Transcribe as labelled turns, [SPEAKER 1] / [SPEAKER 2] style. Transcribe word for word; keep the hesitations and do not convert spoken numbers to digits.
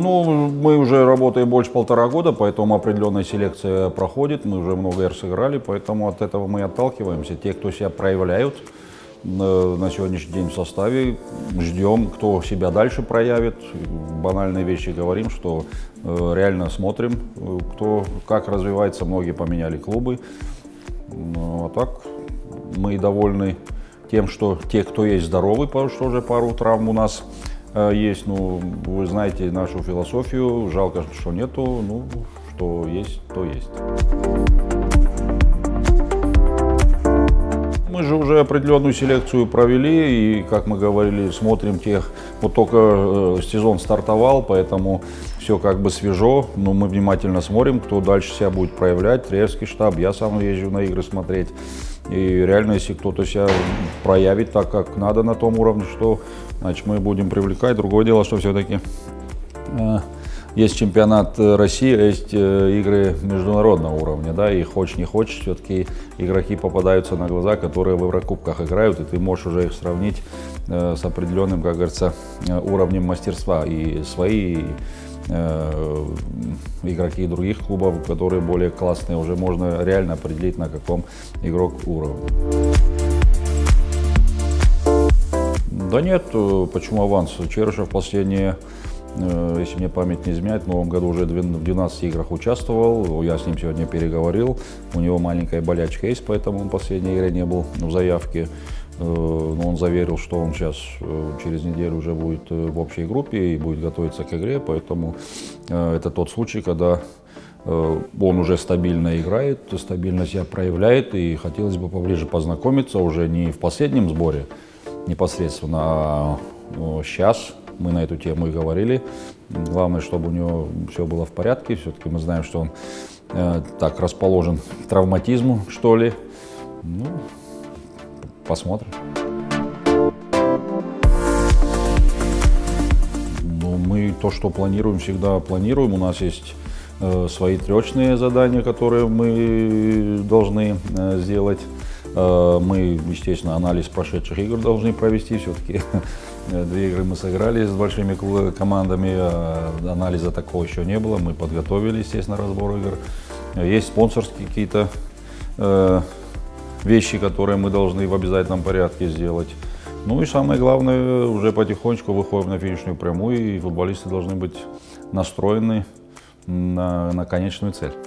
[SPEAKER 1] Ну, мы уже работаем больше полтора года, поэтому определенная селекция проходит, мы уже много эр сыграли, поэтому от этого мы отталкиваемся. Те, кто себя проявляют на сегодняшний день в составе, ждем, кто себя дальше проявит. Банальные вещи говорим, что реально смотрим, кто как развивается. Многие поменяли клубы. Ну, а так мы довольны тем, что те, кто есть, здоровы, потому что уже пару травм у нас есть. Ну, вы знаете нашу философию, жалко, что нету, ну, что есть, то есть. Мы же уже определенную селекцию провели, и, как мы говорили, смотрим тех, вот только э, сезон стартовал, поэтому все как бы свежо, но мы внимательно смотрим, кто дальше себя будет проявлять, тренерский штаб, я сам езжу на игры смотреть, и реально, если кто-то себя проявит так, как надо на том уровне, что, значит, мы будем привлекать. Другое дело, что все-таки э, есть чемпионат России, есть игры международного уровня, да, и хочешь не хочешь, все-таки игроки попадаются на глаза, которые в Еврокубках играют, и ты можешь уже их сравнить э, с определенным, как говорится, уровнем мастерства. И свои и, э, игроки других клубов, которые более классные, уже можно реально определить, на каком игрок уровне. Да нет, почему аванс? Черышев последние, если мне память не изменяет, в новом году уже в двенадцати играх участвовал, я с ним сегодня переговорил, у него маленькая болячка есть, поэтому он в последней игре не был в заявке, но он заверил, что он сейчас через неделю уже будет в общей группе и будет готовиться к игре, поэтому это тот случай, когда он уже стабильно играет, стабильно себя проявляет, и хотелось бы поближе познакомиться уже не в последнем сборе непосредственно, а сейчас. Мы на эту тему и говорили. Главное, чтобы у него все было в порядке. Все-таки мы знаем, что он э, так расположен к травматизму, что ли. Ну, посмотрим. Ну, мы то, что планируем, всегда планируем. У нас есть э, свои трёчные задания, которые мы должны э, сделать. Э, мы, естественно, анализ прошедших игр должны провести. Все-таки две игры мы сыграли с большими командами, а анализа такого еще не было. Мы подготовили, естественно, разбор игр. Есть спонсорские какие-то э, вещи, которые мы должны в обязательном порядке сделать. Ну и самое главное, уже потихонечку выходим на финишную прямую, и футболисты должны быть настроены на, на конечную цель.